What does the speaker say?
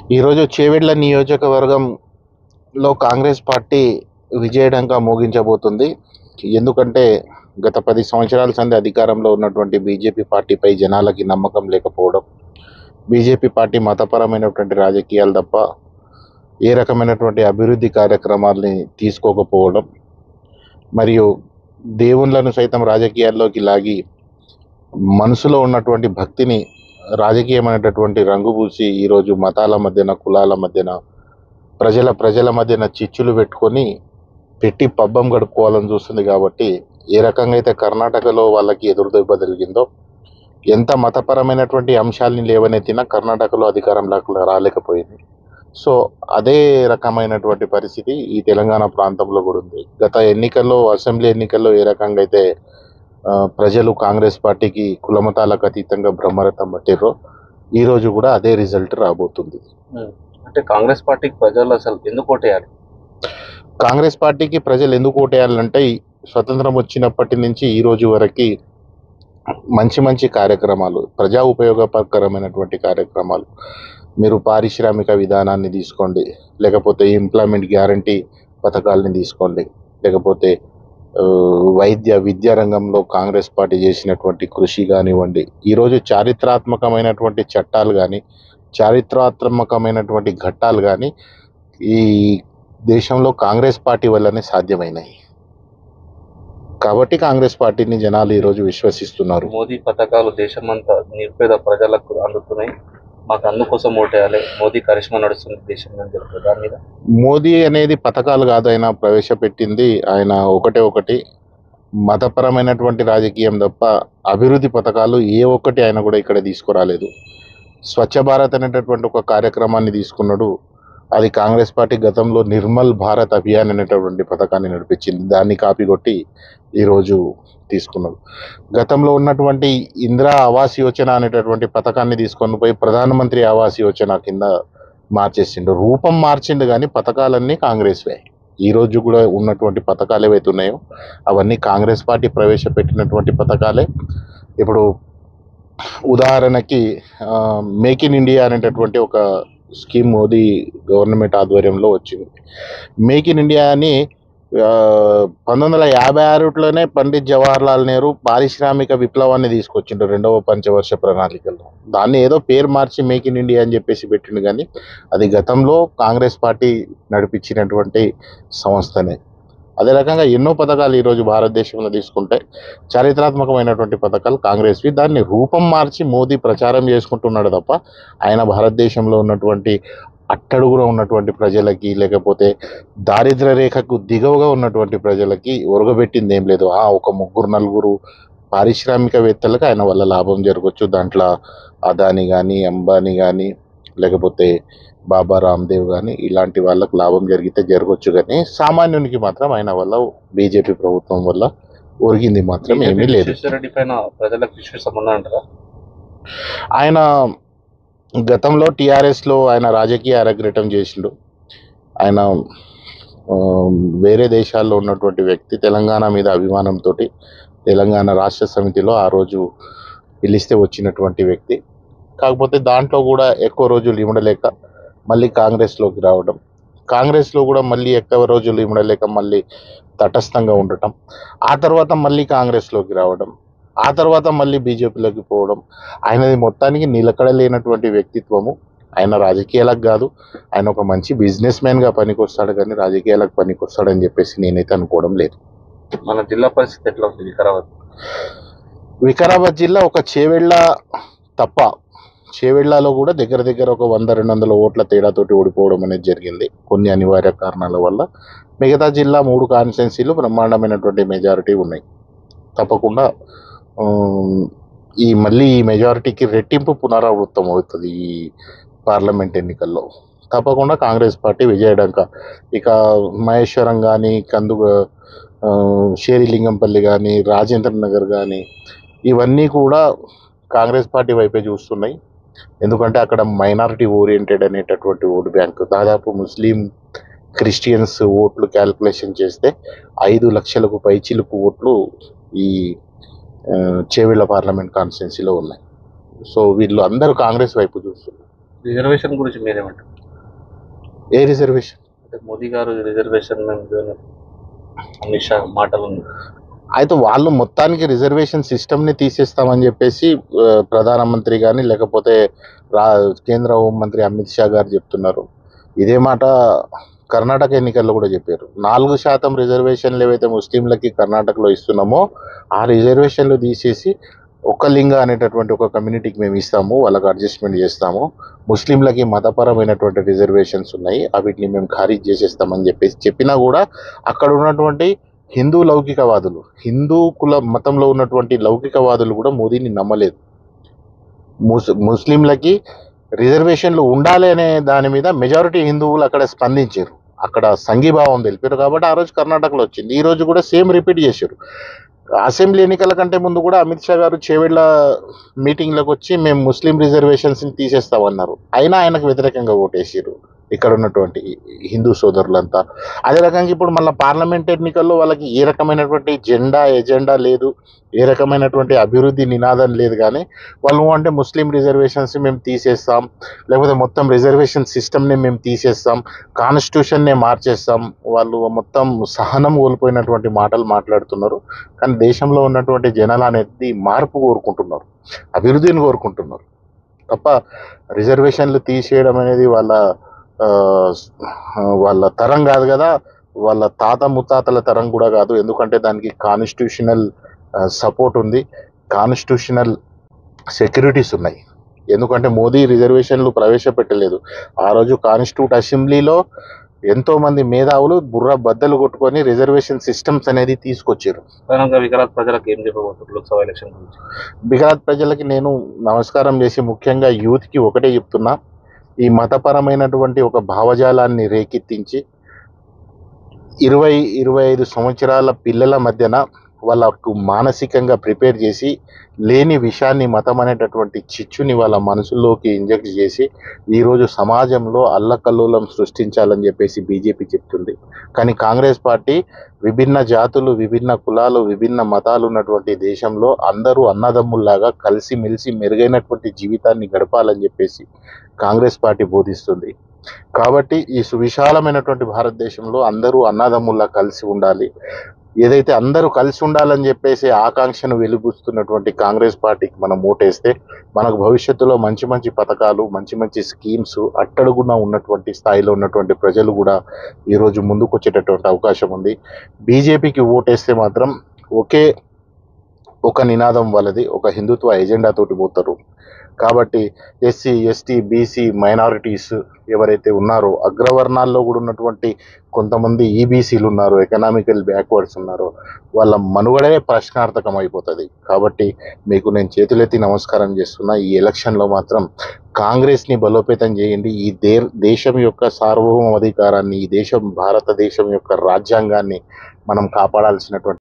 ఈరోజు చేవెళ్ల నియోజకవర్గంలో కాంగ్రెస్ పార్టీ విజయడంగా మోగించబోతుంది. ఎందుకంటే గత 10 సంవత్సరాల సంది అధికారంలో ఉన్నటువంటి బీజేపీ పార్టీపై జనాలకి నమ్మకం లేకపోవడం, బీజేపీ పార్టీ మతపరమైనటువంటి రాజకీయాలు తప్ప ఏ రకమైనటువంటి అభివృద్ధి కార్యక్రమాల్ని తీసుకోకపోవడం, మరియు దేవుళ్ళను సైతం రాజకీయాల్లోకి లాగి మనసులో ఉన్నటువంటి భక్తిని రాజకీయమైనటువంటి రంగు పూసి ఈరోజు మతాల మధ్యన, కులాల మధ్యన, ప్రజల మధ్యన చిచ్చులు పెట్టి పబ్బం గడుపుకోవాలని చూస్తుంది. కాబట్టి ఏ రకంగా అయితే కర్ణాటకలో వాళ్ళకి ఎదురుదెబ్బ జరిగిందో, ఎంత మతపరమైనటువంటి అంశాలని లేవనెత్తినా కర్ణాటకలో అధికారంలోకి రాలేకపోయింది. సో అదే రకమైనటువంటి పరిస్థితి ఈ తెలంగాణ ప్రాంతంలో కూడా ఉంది. గత ఎన్నికల్లో, అసెంబ్లీ ఎన్నికల్లో ఏ రకంగా అయితే ప్రజలు కాంగ్రెస్ పార్టీకి కులమతాలకు అతీతంగా బ్రహ్మరథం పట్టిర్రో, ఈరోజు కూడా అదే రిజల్ట్ రాబోతుంది. అంటే కాంగ్రెస్ పార్టీకి ప్రజలు అసలు ఎందుకు ఓటేయాలి? కాంగ్రెస్ పార్టీకి ప్రజలు ఎందుకు ఓటేయాలంటే, స్వతంత్రం వచ్చినప్పటి నుంచి ఈ రోజు వరకు మంచి కార్యక్రమాలు, ప్రజా ఉపయోగకరమైనటువంటి కార్యక్రమాలు, మీరు పారిశ్రామిక విధానాన్ని తీసుకోండి, లేకపోతే ఎంప్లాయ్మెంట్ గ్యారంటీ పథకాలని తీసుకోండి, లేకపోతే విద్యా రంగంలో కాంగ్రెస్ పార్టీ చేసినటువంటి కృషి కానివ్వండి, ఈరోజు చారిత్రాత్మకమైనటువంటి చట్టాలు కానీ, చారిత్రాత్మకమైనటువంటి ఘట్టాలు కానీ ఈ దేశంలో కాంగ్రెస్ పార్టీ వల్లనే సాధ్యమైనాయి. కాబట్టి కాంగ్రెస్ పార్టీని జనాలు ఈరోజు విశ్వసిస్తున్నారు. మోదీ పథకాలు దేశమంతా నిరుపేద ప్రజలకు అందుతున్నాయి, మాకు అందుకోసం ఓటేయాలి, మోదీ కరిష్మా నడుస్తుంది దేశం అని చెప్తారు. దాని మీద మోదీ అనేది పథకాలు కాదు, ఆయన ప్రవేశపెట్టింది ఆయన ఒకటి మతపరమైనటువంటి రాజకీయం తప్ప అభివృద్ధి పథకాలు ఏ ఒక్కటి ఆయన కూడా ఇక్కడ తీసుకురాలేదు. స్వచ్ఛ భారత్ అనేటటువంటి ఒక కార్యక్రమాన్ని తీసుకున్నాడు. అది కాంగ్రెస్ పార్టీ గతంలో నిర్మల్ భారత్ అభియాన్ అనేటటువంటి పథకాన్ని నడిపించింది. దాన్ని కాపీ కొట్టి ఈరోజు తీసుకున్నాడు. గతంలో ఉన్నటువంటి ఇందిరా ఆవాస్ యోజన అనేటటువంటి పథకాన్ని తీసుకొని పోయి ప్రధానమంత్రి ఆవాస్ యోజన కింద మార్చేసిండు. రూపం మార్చిండు కానీ పథకాలన్నీ కాంగ్రెస్వే. ఈరోజు కూడా ఉన్నటువంటి పథకాలు ఏవైతే ఉన్నాయో అవన్నీ కాంగ్రెస్ పార్టీ ప్రవేశపెట్టినటువంటి పథకాలే. ఇప్పుడు ఉదాహరణకి మేక్ ఇన్ ఇండియా అనేటటువంటి ఒక స్కీమ్ మోదీ గవర్నమెంట్ ఆధ్వర్యంలో వచ్చింది. మేక్ ఇన్ ఇండియా అని 1956లోనే పండిత్ జవహర్లాల్ నెహ్రూ పారిశ్రామిక విప్లవాన్ని తీసుకొచ్చిండు 2వ పంచవర్ష ప్రణాళికలో. దాన్ని ఏదో పేరు మార్చి మేక్ ఇన్ ఇండియా అని చెప్పేసి పెట్టిండు, కానీ అది గతంలో కాంగ్రెస్ పార్టీ నడిపించినటువంటి సంస్థనే. అదే రకంగా ఎన్నో పథకాలు ఈరోజు భారతదేశంలో తీసుకుంటే చారిత్రాత్మకమైనటువంటి పథకాలు కాంగ్రెస్వి. దాన్ని రూపం మార్చి మోదీ ప్రచారం చేసుకుంటున్నాడు తప్ప ఆయన భారతదేశంలో ఉన్నటువంటి అట్టడుగున ఉన్నటువంటి ప్రజలకి, లేకపోతే దారిద్ర్య రేఖకు దిగువగా ఉన్నటువంటి ప్రజలకి ఒరగబెట్టింది ఏం లేదు. ఒక 3-4 పారిశ్రామికవేత్తలకు ఆయన వల్ల లాభం జరగవచ్చు. దాంట్లో అదాని కానీ, అంబానీ కానీ, లేకపోతే బాబా రామ్దేవ్ కానీ ఇలాంటి వాళ్ళకు లాభం జరిగితే జరగవచ్చు, కానీ సామాన్యునికి మాత్రం ఆయన వల్ల, బీజేపీ ప్రభుత్వం వల్ల ఒరిగింది మాత్రం ఏమీ లేదు. ప్రజలకు విశ్వాసం అంటారా? ఆయన గతంలో టీఆర్ఎస్లో ఆయన రాజకీయ అరగ్రటం చేసిండు. ఆయన వేరే దేశాల్లో ఉన్నటువంటి వ్యక్తి, తెలంగాణ మీద అభిమానంతో తెలంగాణ రాష్ట్ర సమితిలో ఆ రోజు పిలిస్తే వచ్చినటువంటి వ్యక్తి. కాకపోతే దాంట్లో కూడా ఎక్కువ రోజులు ఇమ్మడలేక మళ్ళీ కాంగ్రెస్లోకి రావడం, కాంగ్రెస్లో కూడా మళ్ళీ ఎక్కువ రోజులు ఇమ్మడలేక మళ్ళీ తటస్థంగా ఉండటం, ఆ తర్వాత మళ్ళీ కాంగ్రెస్లోకి రావడం, ఆ తర్వాత మళ్ళీ బీజేపీలోకి పోవడం. ఆయనది మొత్తానికి నిలకడ లేనటువంటి వ్యక్తిత్వము. ఆయన రాజకీయాలకు కాదు, ఆయన ఒక మంచి బిజినెస్ మ్యాన్గా పనికొస్తాడు, కానీ రాజకీయాలకు పనికొస్తాడని చెప్పేసి నేనైతే అనుకోవడం లేదు. మన జిల్లా పరిస్థితి ఎట్లా ఉంది? వికారాబాద్ జిల్లా ఒక చేవెళ్ళ తప్ప, చేవెళ్లలో కూడా దగ్గర ఒక 100-200 ఓట్ల తేడాతోటి ఓడిపోవడం అనేది జరిగింది కొన్ని అనివార్య కారణాల వల్ల. మిగతా జిల్లా 3 కాన్స్టిట్యున్సీలు బ్రహ్మాండమైనటువంటి మెజారిటీ ఉన్నాయి. తప్పకుండా మళ్ళీ ఈ మెజారిటీకి రెట్టింపు పునరావృతం అవుతుంది ఈ పార్లమెంట్ ఎన్నికల్లో. తప్పకుండా కాంగ్రెస్ పార్టీ విజయడంక. ఇక మహేశ్వరం కానీ, షేరిలింగంపల్లి కానీ, రాజేంద్ర నగర్ కానీ ఇవన్నీ కూడా కాంగ్రెస్ పార్టీ వైపే చూస్తున్నాయి. ఎందుకంటే అక్కడ మైనారిటీ ఓరియంటెడ్ అనేటటువంటి ఓటు బ్యాంకు, దాదాపు ముస్లిం, క్రిస్టియన్స్ ఓట్లు క్యాల్కులేషన్ చేస్తే 5 లక్షలకు పైచిలుకు ఓట్లు ఈ చేవెళ్ళ పార్లమెంట్ కాన్స్టిట్యున్సీలో ఉన్నాయి. సో వీళ్ళు అందరూ కాంగ్రెస్ వైపు చూస్తున్నారు. రిజర్వేషన్ గురించి మీరేమంటారు? ఏ రిజర్వేషన్? అంటే మోదీ గారు రిజర్వేషన్ అమిత్ షా మాటలు ఉన్నాయి. అయితే వాళ్ళు మొత్తానికి రిజర్వేషన్ సిస్టమ్ని తీసేస్తామని చెప్పేసి ప్రధానమంత్రి కానీ లేకపోతే రా కేంద్ర హోంమంత్రి అమిత్ షా గారు చెప్తున్నారు. ఇదే మాట కర్ణాటక ఎన్నికల్లో కూడా చెప్పారు. 4% రిజర్వేషన్లు ఏవైతే ముస్లింలకి కర్ణాటకలో ఇస్తున్నామో ఆ రిజర్వేషన్లు తీసేసి ఒక లింగ అనేటటువంటి ఒక కమ్యూనిటీకి మేము ఇస్తాము, వాళ్ళకి అడ్జస్ట్మెంట్ చేస్తాము. ముస్లింలకి మతపరమైనటువంటి రిజర్వేషన్స్ ఉన్నాయి, వీటిని మేము ఖారీజ్ చేసేస్తామని చెప్పేసి చెప్పినా కూడా అక్కడ ఉన్నటువంటి హిందూ లౌకికవాదులు, హిందూ కుల మతంలో ఉన్నటువంటి లౌకికవాదులు కూడా మోదీని నమ్మలేదు. ముస్లింలకి రిజర్వేషన్లు ఉండాలి అనే దాని మీద మెజారిటీ హిందువులు అక్కడ స్పందించారు, అక్కడ సంఘీభావం తెలిపారు. కాబట్టి ఆ రోజు కర్ణాటకలో వచ్చింది. ఈ రోజు కూడా సేమ్ రిపీట్ చేశారు. అసెంబ్లీ ఎన్నికల కంటే ముందు కూడా అమిత్ షా గారు చేవెళ్ళ మీటింగ్లకు వచ్చి మేము ముస్లిం రిజర్వేషన్స్ని తీసేస్తామన్నారు. అయినా ఆయనకు వ్యతిరేకంగా ఓటేసారు ఇక్కడ ఉన్నటువంటి హిందూ సోదరులంతా. అదే రకంగా ఇప్పుడు మళ్ళీ పార్లమెంట్ ఎన్నికల్లో వాళ్ళకి ఏ రకమైనటువంటి ఎజెండా లేదు, ఏ రకమైనటువంటి అభివృద్ధి నినాదం లేదు. కానీ వాళ్ళు అంటే ముస్లిం రిజర్వేషన్స్ మేము తీసేస్తాం, లేకపోతే మొత్తం రిజర్వేషన్ సిస్టమ్ని మేము తీసేస్తాం, కాన్స్టిట్యూషన్నే మార్చేస్తాం, వాళ్ళు మొత్తం సహనం కోల్పోయినటువంటి మాటలు మాట్లాడుతున్నారు. కానీ దేశంలో ఉన్నటువంటి జనాలు అనేది మార్పు కోరుకుంటున్నారు, అభివృద్ధిని కోరుకుంటున్నారు తప్ప రిజర్వేషన్లు తీసేయడం అనేది వాళ్ళ తరం కాదు కదా, వాళ్ళ తాత ముత్తాతల తరం కూడా కాదు. ఎందుకంటే దానికి కాన్స్టిట్యూషనల్ సపోర్ట్ ఉంది, కాన్స్టిట్యూషనల్ సెక్యూరిటీస్ ఉన్నాయి. ఎందుకంటే మోదీ రిజర్వేషన్లు ప్రవేశపెట్టలేదు. ఆ రోజు కాన్స్టిట్యూట్ అసెంబ్లీలో ఎంతోమంది మేధావులు బుర్ర బద్దలు కొట్టుకొని రిజర్వేషన్ సిస్టమ్స్ అనేది తీసుకొచ్చారు. వికరాత్ ప్రజలకు ఏం చెప్పబోతున్నారు లోక్సభ ఎలక్షన్ గురించి? వికరాత్ ప్రజలకి నేను నమస్కారం చేసి ముఖ్యంగా యూత్కి ఒకటే చెప్తున్నా, ఈ మతపరమైనటువంటి ఒక భావజాలాన్ని రేకెత్తించి 20-25 సంవత్సరాల పిల్లల మధ్యన వాళ్ళకు మానసికంగా ప్రిపేర్ చేసి లేని విషయాన్ని, మతం అనేటటువంటి చిచ్చుని వాళ్ళ మనసులోకి ఇంజెక్ట్ చేసి ఈరోజు సమాజంలో అల్లకల్లోలం సృష్టించాలని చెప్పేసి బీజేపీ చెప్తుంది. కానీ కాంగ్రెస్ పార్టీ విభిన్న జాతులు, విభిన్న కులాలు, విభిన్న మతాలు ఉన్నటువంటి దేశంలో అందరూ అన్నదమ్ముల్లాగా కలిసిమెలిసి మెరుగైనటువంటి జీవితాన్ని గడపాలని చెప్పేసి కాంగ్రెస్ పార్టీ బోధిస్తుంది. కాబట్టి ఈ సువిశాలమైనటువంటి భారతదేశంలో అందరూ అన్నదమ్ముల్లా కలిసి ఉండాలి. ఏదైతే అందరూ కలిసి ఉండాలని చెప్పేసి ఆకాంక్షను వెలుగుస్తున్నటువంటి కాంగ్రెస్ పార్టీకి మనం ఓటేస్తే మనకు భవిష్యత్తులో మంచి మంచి పథకాలు, మంచి మంచి స్కీమ్స్ అట్టడుగున ఉన్నటువంటి స్థాయిలో ఉన్నటువంటి ప్రజలు కూడా ఈరోజు ముందుకు వచ్చేటటువంటి అవకాశం ఉంది. బీజేపీకి ఓటేస్తే మాత్రం ఒక నినాదం వాళ్ళది, ఒక హిందుత్వ ఎజెండా తోటి పోతారు. కాబట్టి ఎస్సీ, ఎస్టీ, బీసీ మైనారిటీస్ ఎవరైతే ఉన్నారో, అగ్రవర్ణాల్లో కూడా ఉన్నటువంటి కొంతమంది ఈబీసీలు ఉన్నారు, ఎకనామికల్ బ్యాక్వర్డ్స్ ఉన్నారు, వాళ్ళ మనుగడే ప్రశ్నార్థకం అయిపోతుంది. కాబట్టి మీకు నేను చేతులెత్తి నమస్కారం చేస్తున్నా, ఈ ఎలక్షన్లో మాత్రం కాంగ్రెస్ని బలోపేతం చేయండి. ఈ దేశం యొక్క సార్వభౌమాధికారాన్ని, ఈ భారతదేశం యొక్క రాజ్యాంగాన్ని మనం కాపాడాల్సినటువంటి